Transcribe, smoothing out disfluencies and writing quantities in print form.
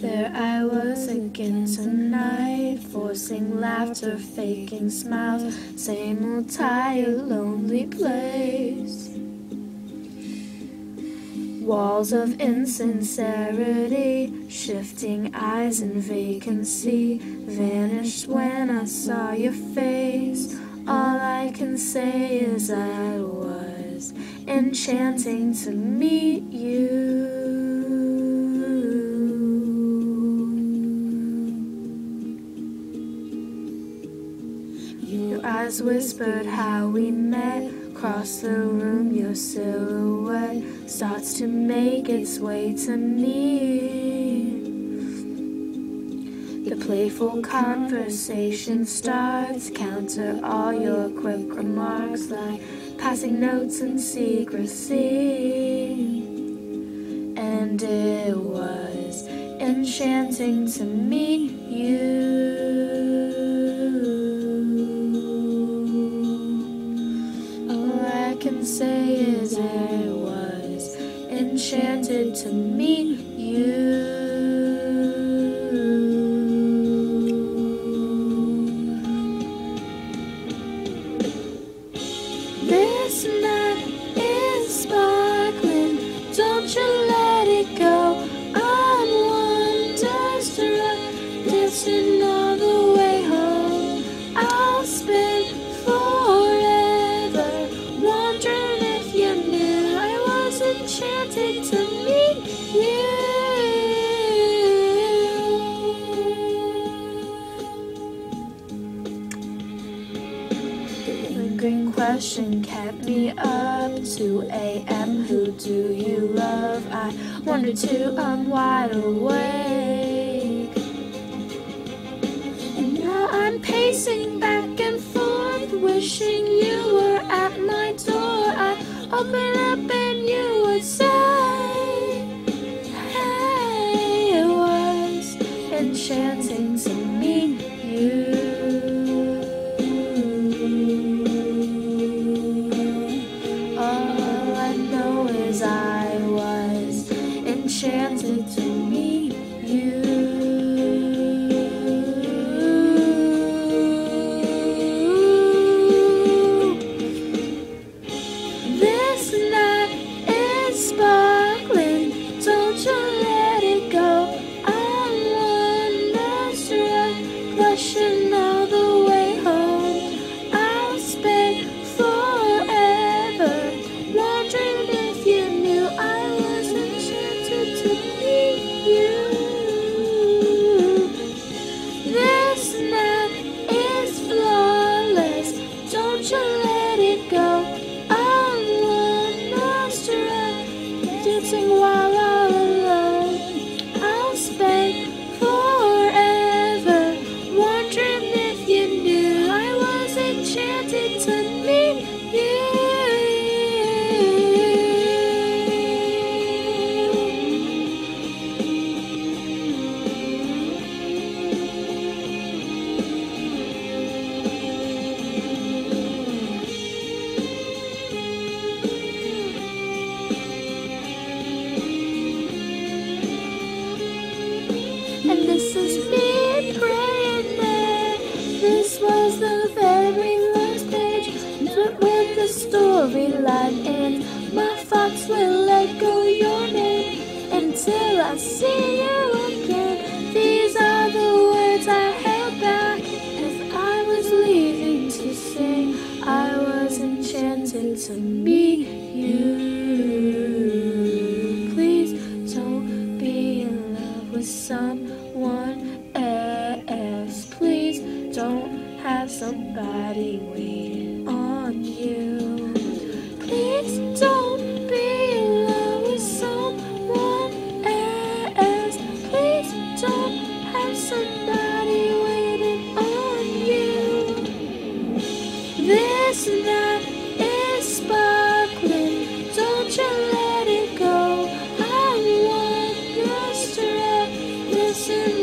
There I was again tonight, forcing laughter, faking smiles, same old tired, lonely place. Walls of insincerity, shifting eyes and vacancy, vanished when I saw your face. All I can say is I was enchanting to meet you. Your eyes whispered how we met. Across the room your silhouette starts to make its way to me. The playful conversation starts, counter all your quick remarks like passing notes in secrecy. And it was enchanting to meet you. I can say is I was enchanted to meet you. This night is sparkling, don't you let it go. I'm wonderstruck, dancing all the way home. I'll spend forever wondering if you knew I was enchanted to meet you. The lingering question kept me up 2 a.m. Who do you love? I wonder too, I'm wide awake. And now I'm pacing back and forth, wishing you were at my door. I'd open up and you would say, hey, it was enchanting to meet you. All I know is I was enchanted to meet you. This night is sparkling, don't you let it go. I'm wonderstruck, blushing all the way home. I'll spend forever wondering if you knew I was enchanted to meet you. This night is flawless, don't you let it go. I'm wonderstruck, dancing while all alone. I'll spend forever wondering if you knew I was enchanted to meet you. And this is me praying that this was the very last page. But when the storyline ends, my thoughts will let go your name. Until I see you again, these are the words I held back as I was leaving to say I was enchanted to meet you. Please don't be in love with someone else. Please don't have somebody waiting on you. Please don't be in love with someone else. Please don't have somebody waiting on you. This night is sparkling, don't you let it go. I'm wonderstruck, listen